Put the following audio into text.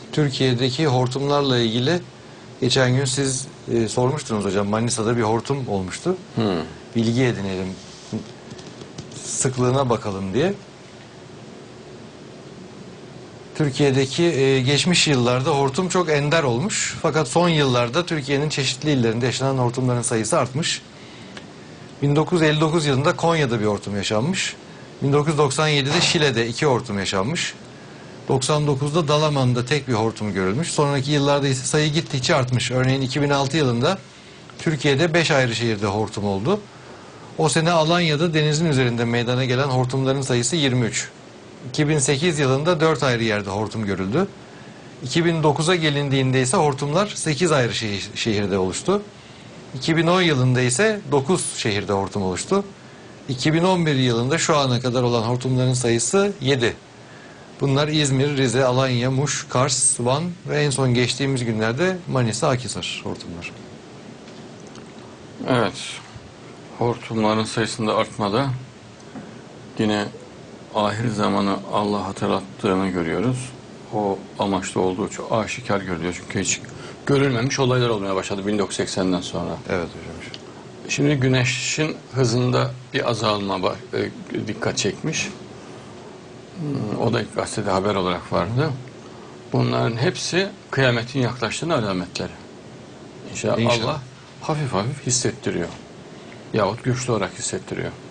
Türkiye'deki hortumlarla ilgili geçen gün siz sormuştunuz hocam. Manisa'da bir hortum olmuştu. Bilgi edinelim, sıklığına bakalım diye. Türkiye'deki geçmiş yıllarda hortum çok ender olmuş. Fakat son yıllarda Türkiye'nin çeşitli illerinde yaşanan hortumların sayısı artmış. 1959 yılında Konya'da bir hortum yaşanmış. 1997'de Şile'de 2 hortum yaşanmış. 99'da Dalaman'da tek bir hortum görülmüş. Sonraki yıllarda ise sayı gittikçe artmış. Örneğin 2006 yılında Türkiye'de 5 ayrı şehirde hortum oldu. O sene Alanya'da denizin üzerinde meydana gelen hortumların sayısı 23. 2008 yılında 4 ayrı yerde hortum görüldü. 2009'a gelindiğinde ise hortumlar 8 ayrı şehirde oluştu. 2010 yılında ise 9 şehirde hortum oluştu. 2011 yılında şu ana kadar olan hortumların sayısı 7. Bunlar İzmir, Rize, Alanya, Muş, Kars, Van ve en son geçtiğimiz günlerde Manisa, Akhisar hortumlar. Evet. Hortumların sayısında artmada yine ahir zamanı Allah hatırlattığını görüyoruz. O amaçlı olduğu çok aşikar görülüyor. Çünkü hiç görülmemiş olaylar olmaya başladı 1980'den sonra. Evet hocam. Şimdi güneşin hızında bir azalma dikkat çekmiş. O da ilk gazetede haber olarak vardı. Bunların hepsi kıyametin yaklaştığının alametleri. İnşallah Allah hafif hafif hissettiriyor. Yahut güçlü olarak hissettiriyor.